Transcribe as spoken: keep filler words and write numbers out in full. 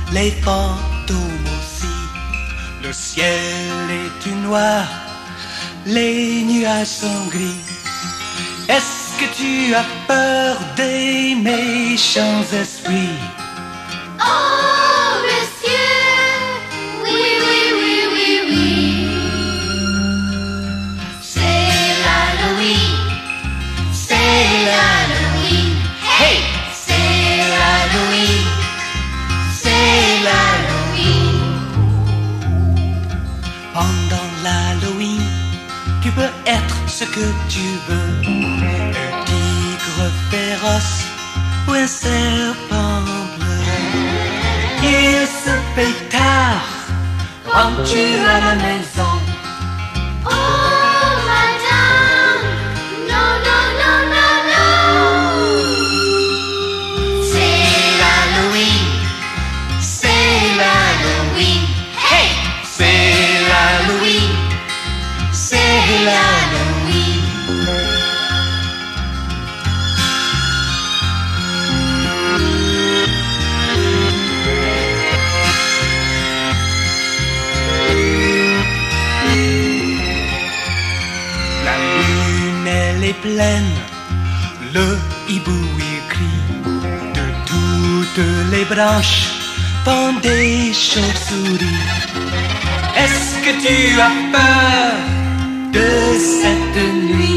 les fantômes aussi. Le ciel est tout noir, les nuages sont gris. Est-ce que tu as peur des méchants esprits? Oh, monsieur, oui, oui, oui, oui, oui. C'est l'Halloween, c'est l'Halloween. Hey, c'est l'Halloween, c'est l'Halloween. Pendant l'Halloween, tu peux être ce que tu veux. Un tigre féroce ou un serpent bleu. Il se fait tard, rentres-tu à la maison? Oh, madame, non, non, non, non, non. C'est l'Halloween, c'est l'Halloween. Hey, C'est l'Halloween, c'est l'Halloween. la lune elle est pleine, le hibou il crie. De toutes les branches pendent des chauves-souris. Est-ce que tu as peur de cette nuit?